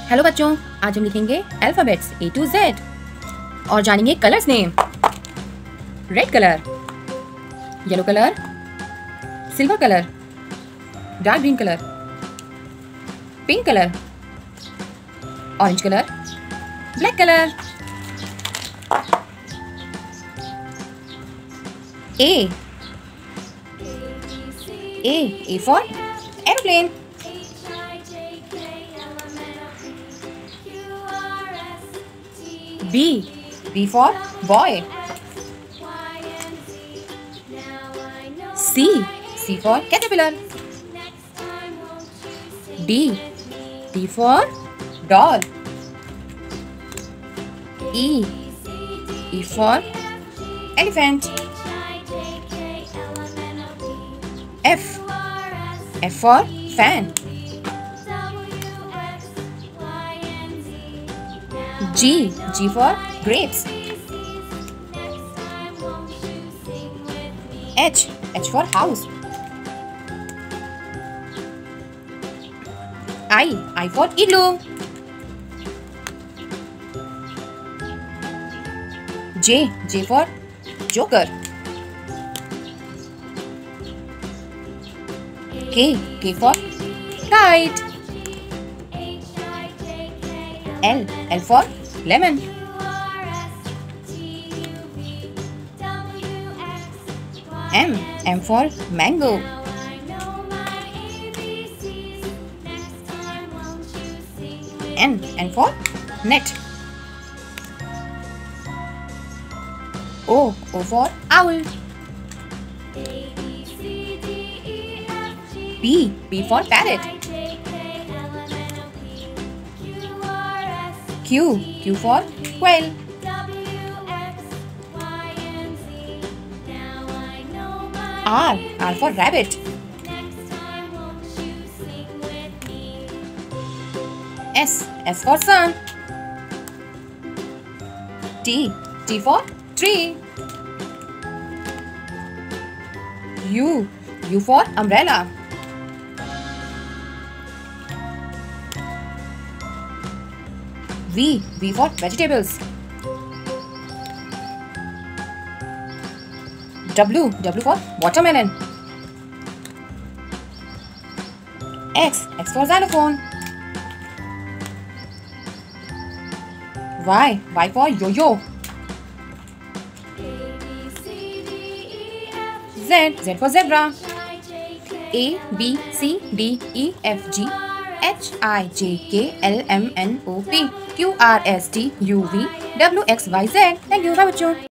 Hello बच्चों, आज हम लिखेंगे अल्फाबेट्स A to Z और जानेंगे colours name. Red colour, yellow colour, silver colour, dark green colour, pink colour, orange colour, black colour. A for airplane. B for boy. C for caterpillar. D for doll. E for elephant. F for fan. G for grapes. H for house. I for igloo. J for joker. K for kite. L for lemon. M for mango. N for net. O for owl. P for parrot. Q for quail. R for rabbit. S for sun. T for tree. U for umbrella. V for vegetables. W for watermelon. X for xylophone. Y for yo-yo. Z for zebra. A B C D E F G H I J K L M N O P Q R S T U V W X Y Z. Thank you. Bye बच्चों.